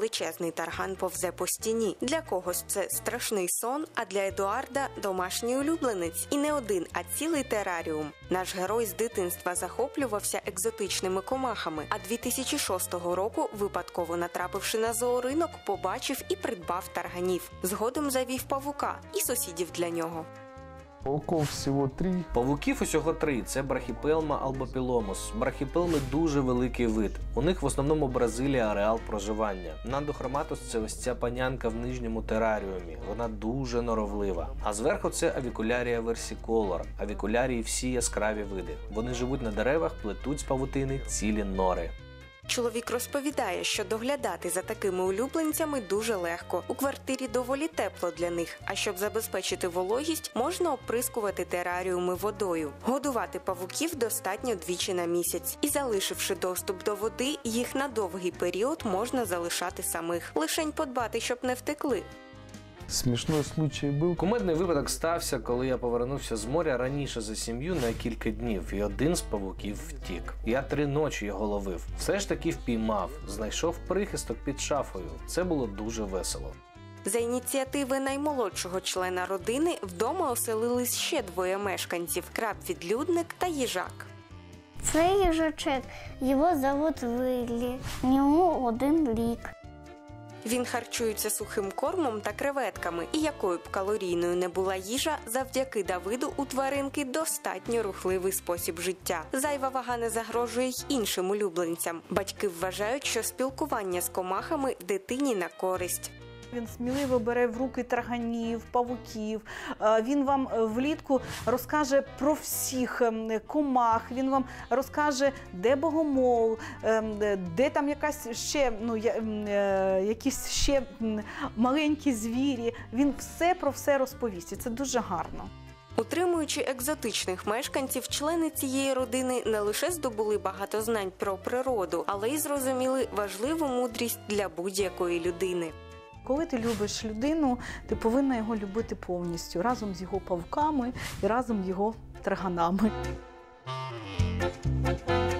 величезний тарган повзе по стіні. Для когось це страшний сон, а для Едуарда – домашній улюбленець. І не один, а цілий тераріум. Наш герой з дитинства захоплювався екзотичними комахами, а 2006 року, випадково натрапивши на зооринок, побачив і придбав тарганів. Згодом завів павука і сусідів для нього. Пауков всього 3. Павуків усього 3. Це брахіпелма албопіломус. Брахіпелми дуже великий вид. У них в основному Бразилія ареал проживання. Нандохроматус – це ось ця панянка в нижньому тераріумі. Вона дуже норовлива. А зверху це авікулярія версиколор. Авікулярії всі яскраві види. Вони живуть на деревах, плетуть з павутини цілі нори. Чоловік розповідає, що доглядати за такими улюбленцями дуже легко. У квартирі доволі тепло для них, а щоб забезпечити вологість, можна оприскувати тераріуми водою. Годувати павуків достатньо двічі на місяць. І залишивши доступ до води, їх на довгий період можна залишати самих. Лишень подбати, щоб не втекли. Смішний случай був. Кумедний випадок стався, коли я повернувся з моря раніше за сім'ю на кілька днів, і один з павуків втік. Я 3 ночі його ловив. Все ж таки впіймав, знайшов прихисток під шафою. Це було дуже весело. За ініціативи наймолодшого члена родини вдома оселились ще 2 мешканців – краб-відлюдник та їжак. Це їжачок, його зовут Виллі, йому 1 рік. Він харчується сухим кормом та креветками, і якою б калорійною не була їжа, завдяки Давиду у тваринки достатньо рухливий спосіб життя. Зайва вага не загрожує й іншим улюбленцям. Батьки вважають, що спілкування з комахами дитині на користь. Він сміливо бере в руки тарганів, павуків, він вам влітку розкаже про всіх комах, він вам розкаже, де богомол, де там якісь ще маленькі звірі. Він все про все розповість, і це дуже гарно. Утримуючи екзотичних мешканців, члени цієї родини не лише здобули багато знань про природу, але й зрозуміли важливу мудрість для будь-якої людини. Коли ти любиш людину, ти повинна його любити повністю, разом з його павуками і разом з його тарганами.